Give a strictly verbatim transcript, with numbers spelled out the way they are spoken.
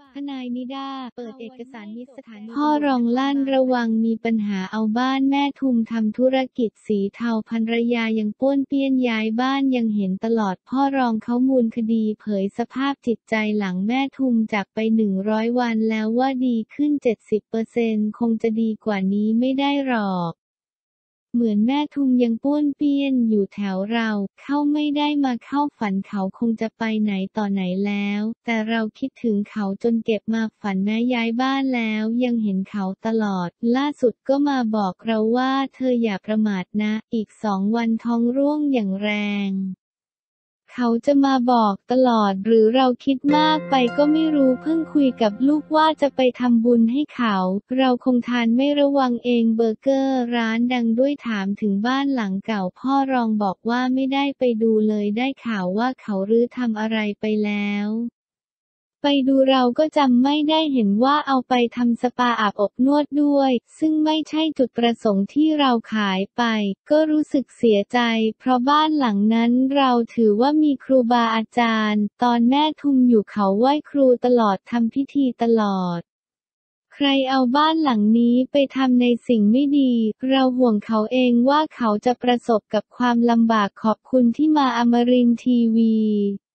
ทนายนิด้า เปิดเอกสารมิตรสถานีพ่อรองลั่นระวังมีปัญหาเอาบ้านแม่ทุมทำธุรกิจสีเทาภรรยายังป้วนเปี้ยนย้ายบ้านยังเห็นตลอดพ่อรองเขามูลคดีเผยสภาพจิตใจหลังแม่ทุมจากไปหนึ่งร้อยวันแล้วว่าดีขึ้น เจ็ดสิบเปอร์เซ็นต์ คงจะดีกว่านี้ไม่ได้หรอกเหมือนแม่ทุมยังป้วนเปี้ยนอยู่แถวเราเข้าไม่ได้มาเข้าฝันเขาคงจะไปไหนต่อไหนแล้วแต่เราคิดถึงเขาจนเก็บมาฝันแม้ย้ายบ้านแล้วยังเห็นเขาตลอดล่าสุดก็มาบอกเราว่าเธออย่าประมาทนะอีกสองวันท้องร่วงอย่างแรงเขาจะมาบอกตลอดหรือเราคิดมากไปก็ไม่รู้เพิ่งคุยกับลูกว่าจะไปทำบุญให้เขาเราคงทานไม่ระวังเองเบอร์เกอร์ร้านดังด้วยถามถึงบ้านหลังเก่าพ่อรองบอกว่าไม่ได้ไปดูเลยได้ข่าวว่าเขารื้อทำอะไรไปแล้วไปดูเราก็จำไม่ได้เห็นว่าเอาไปทำสปาอาบอบนวดด้วยซึ่งไม่ใช่จุดประสงค์ที่เราขายไปก็รู้สึกเสียใจเพราะบ้านหลังนั้นเราถือว่ามีครูบาอาจารย์ตอนแม่ทุมอยู่เขาไหว้ครูตลอดทำพิธีตลอดใครเอาบ้านหลังนี้ไปทำในสิ่งไม่ดีเราห่วงเขาเองว่าเขาจะประสบกับความลำบากขอบคุณที่มาอมรินทร์ทีวี